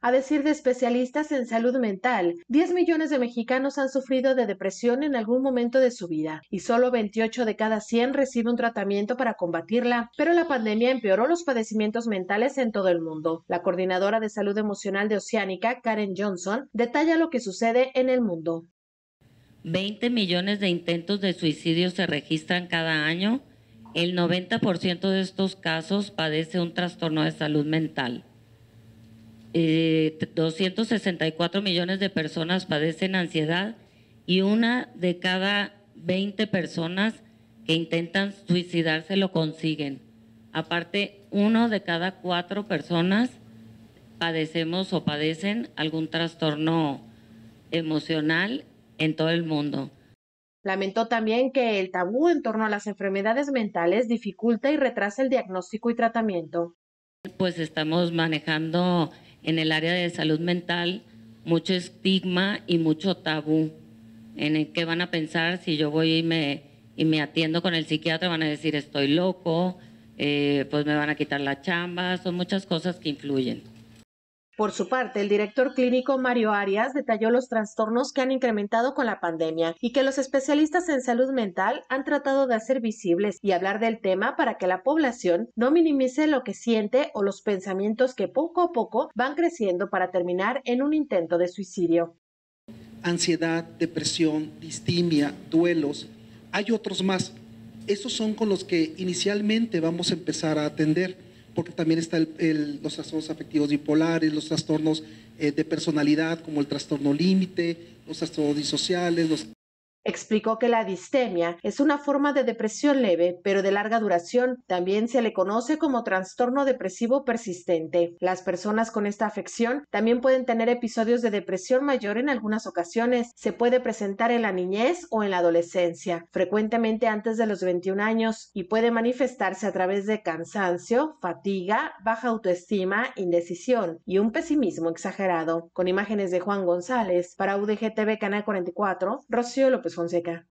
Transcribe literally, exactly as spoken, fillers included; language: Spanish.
A decir de especialistas en salud mental, diez millones de mexicanos han sufrido de depresión en algún momento de su vida y solo veintiocho de cada cien recibe un tratamiento para combatirla, pero la pandemia empeoró los padecimientos mentales en todo el mundo. La coordinadora de salud emocional de Oceánica, Karen Johnson, detalla lo que sucede en el mundo. veinte millones de intentos de suicidio se registran cada año. El noventa por ciento de estos casos padece un trastorno de salud mental. Eh, doscientos sesenta y cuatro millones de personas padecen ansiedad y una de cada veinte personas que intentan suicidarse lo consiguen. Aparte, uno de cada cuatro personas padecemos o padecen algún trastorno emocional en todo el mundo. Lamentó también que el tabú en torno a las enfermedades mentales dificulta y retrasa el diagnóstico y tratamiento. Pues estamos manejando en el área de salud mental mucho estigma y mucho tabú en el que van a pensar si yo voy y me, y me atiendo con el psiquiatra, van a decir estoy loco, eh, pues me van a quitar la chamba, son muchas cosas que influyen. Por su parte, el director clínico Mario Arias detalló los trastornos que han incrementado con la pandemia y que los especialistas en salud mental han tratado de hacer visibles y hablar del tema para que la población no minimice lo que siente o los pensamientos que poco a poco van creciendo para terminar en un intento de suicidio. Ansiedad, depresión, distimia, duelos, hay otros más. Esos son con los que inicialmente vamos a empezar a atender, porque también están los trastornos afectivos bipolares, los trastornos eh, de personalidad como el trastorno límite, los trastornos disociales, los... Explicó que la distemia es una forma de depresión leve, pero de larga duración. También se le conoce como trastorno depresivo persistente. Las personas con esta afección también pueden tener episodios de depresión mayor en algunas ocasiones. Se puede presentar en la niñez o en la adolescencia, frecuentemente antes de los veintiún años, y puede manifestarse a través de cansancio, fatiga, baja autoestima, indecisión y un pesimismo exagerado. Con imágenes de Juan González, para U D G T V Canal cuarenta y cuatro, Rocío López Fonseca.